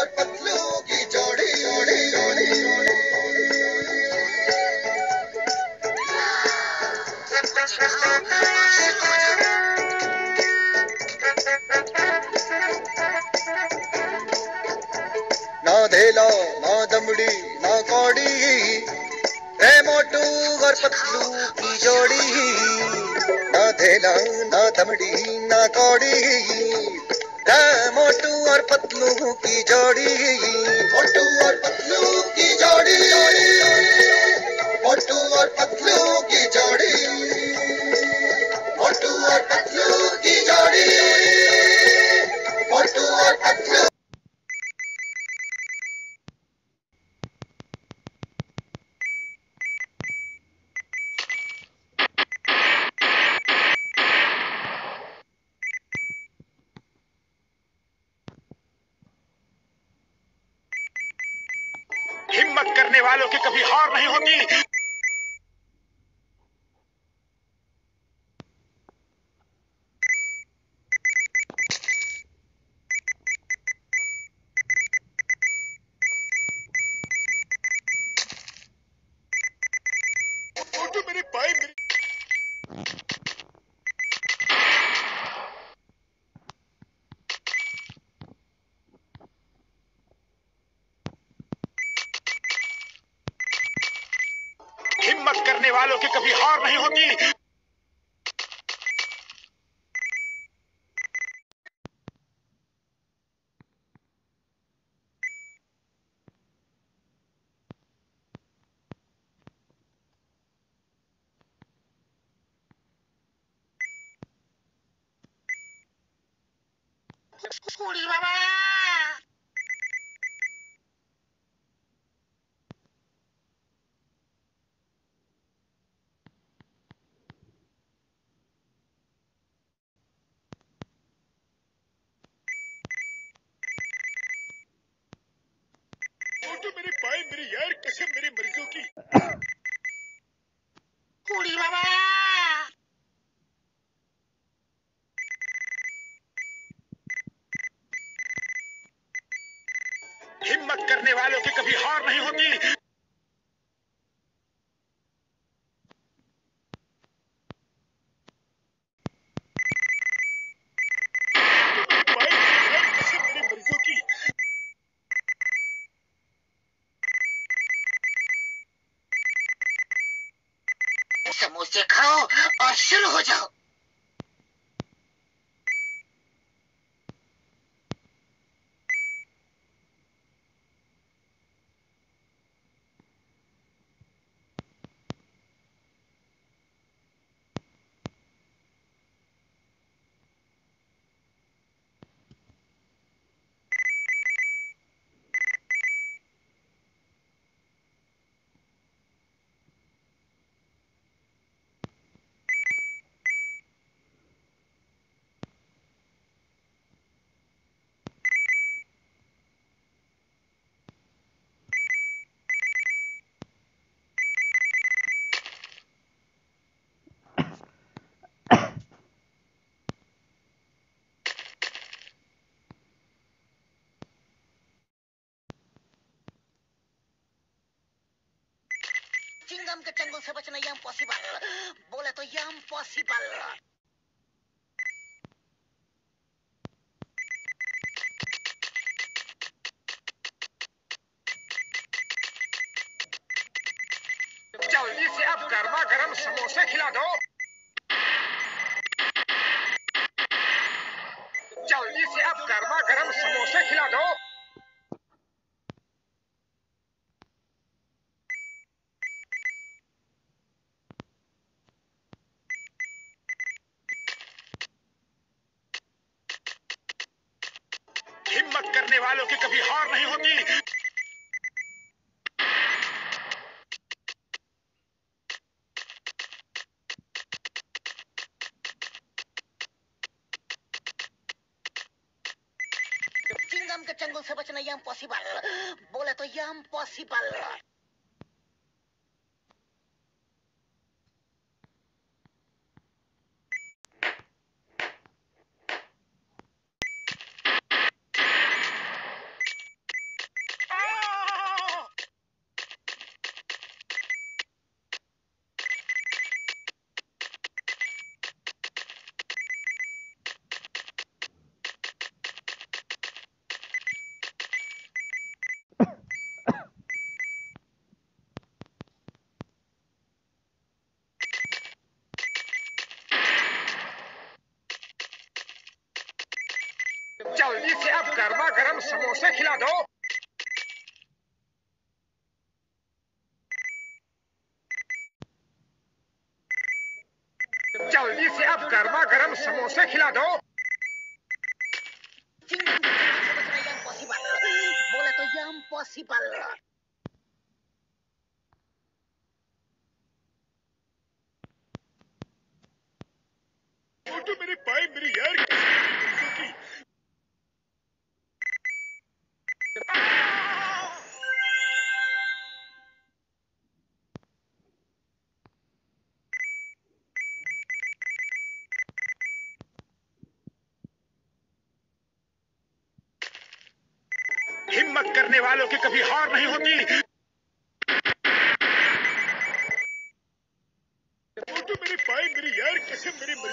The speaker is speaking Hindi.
और पतलू की जोड़ी जोड़ी जोड़ी ना धेला ना दमड़ी ना कौड़ी रे मोटू और पतलू की जोड़ी ना धेला ना दमड़ी ना कौड़ी रे मोटू और पतलू की जोड़ी मोटू और पतलू की जोड़ी मोटू और पतलू की जोड़ी मोटू और पतलू की जोड़ी मोटू और पतलू हिम्मत करने वालों की कभी हार नहीं होती। मोटू मेरे भाई हिम्मत करने वालों की कभी हार नहीं होती। बाबा मोटू मेरे भाई मेरी यार कसम मेरे मरीजों की बाबा हिम्मत करने वालों की कभी हार नहीं होती। समोसे खाओ और शुरू हो जाओ। चिंगम के चंगुल से बचना ये इम्पॉसिबल। बोले तो ये इम्पॉसिबल। जल्दी से अब गर्मा गर्म समोसे खिला दो। जल्दी से अब गर्मा गर्म समोसे खिला दो। हिम्मत करने वालों की कभी हार नहीं होती। चिंगम के चंगुल से बचना ये इम्पॉसिबल। बोले तो ये इम्पॉसिबल। गर्मा गर्म समोसे खिला दो। जल्दी से अब गर्मा गर्म समोसे खिला दो। चिंगम के चंगुल से बचना ये इम्पॉसिबल। बोले तो ये इम्पॉसिबल। मोटू मेरे पाए मेरी यार की। हिम्मत करने वालों की कभी हार नहीं होती। मोटू मेरे पाए मेरी यार कसम मेरी